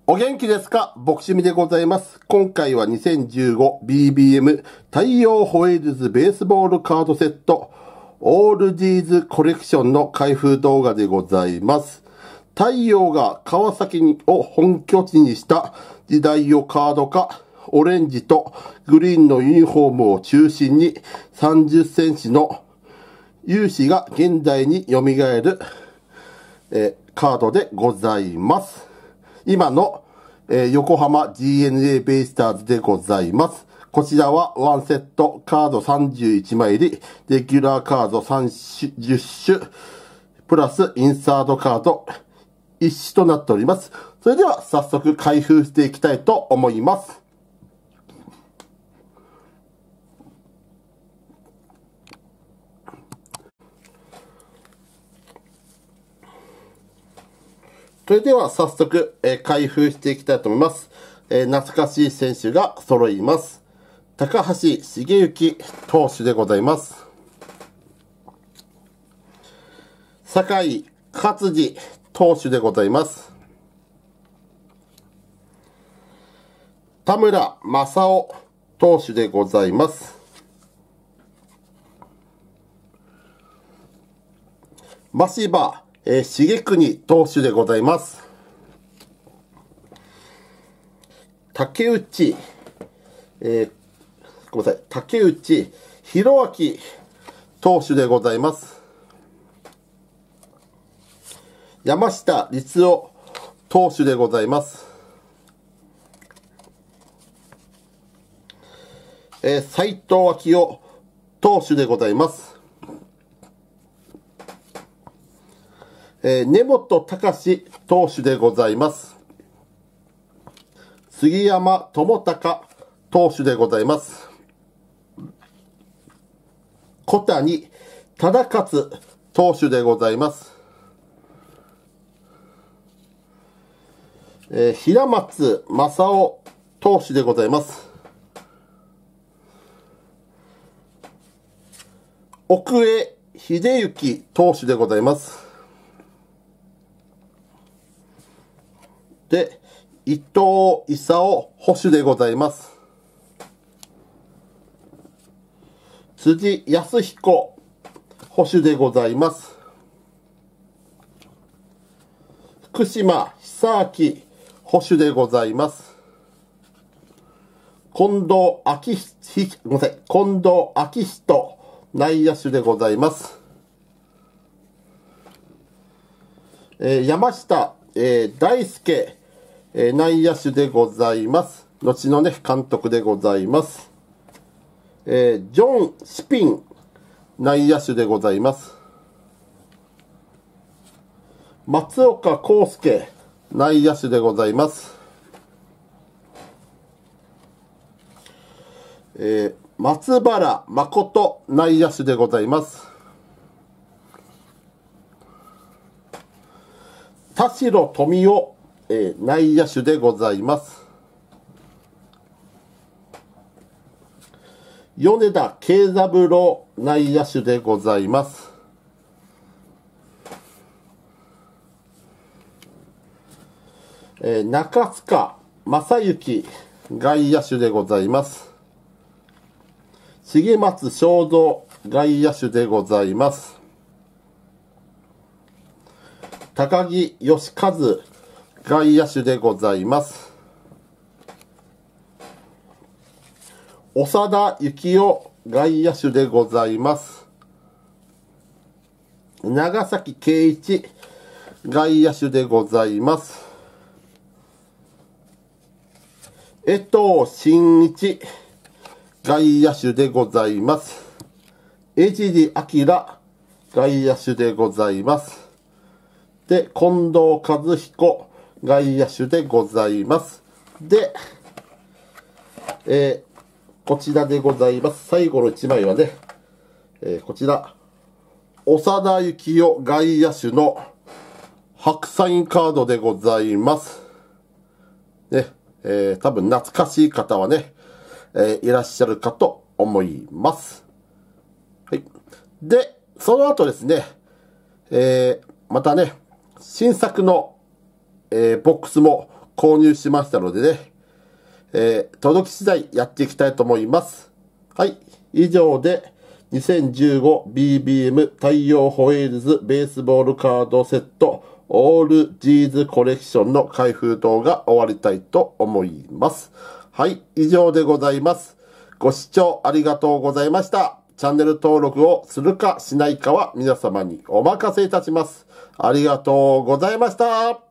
お元気ですか？ボクシミでございます。今回は 2015BBM 太陽ホエールズベースボールカードセットオールディーズコレクションの開封動画でございます。太陽が川崎を本拠地にした時代をカード化、オレンジとグリーンのユニフォームを中心に30センチの勇姿が現代に蘇る、カードでございます。今の、横浜 DNA ベイスターズでございます。こちらは1セットカード31枚入り、レギュラーカード30種、プラスインサートカード1種となっております。それでは早速開封していきたいと思います。それでは早速、開封していきたいと思います。懐かしい選手が揃います。高橋茂之投手でございます。酒井勝次投手でございます。田村正雄投手でございます。真柴重国投手でございます。竹内、ごめんなさい、竹内弘明投手でございます。山下律夫投手でございます。斉藤昭夫投手でございます。根本隆投手でございます。杉山智隆投手でございます。小谷忠勝投手でございます。平松正雄投手でございます。奥江秀幸投手でございます。で、伊藤勲捕手でございます。辻康彦捕手でございます。福島久明捕手でございます。近藤明人内野手でございます。山下、大輔内野手でございます。後のね、監督でございます。ジョン・シピン内野手でございます。松岡康介内野手でございます。松原誠内野手でございます。田代富夫内野手でございます。米田慶三郎内野手でございます。中塚正幸外野手でございます。重松正三外野手でございます。高木義和外野手でございます。長田幸雄外野手でございます。長崎圭一外野手でございます。江藤真一外野手でございます。江尻明外野手でございます。で、近藤和彦外野手でございます。で、こちらでございます。最後の1枚はね、こちら、長田幸雄外野手の白サインカードでございます。ね、多分懐かしい方はね、いらっしゃるかと思います。はい。で、その後ですね、またね、新作の、ボックスも購入しましたのでね、届き次第やっていきたいと思います。はい。以上で 2015BBM 太陽ホエールズベースボールカードセットオールジーズコレクションの開封動画終わりたいと思います。はい。以上でございます。ご視聴ありがとうございました。チャンネル登録をするかしないかは皆様にお任せいたします。ありがとうございました。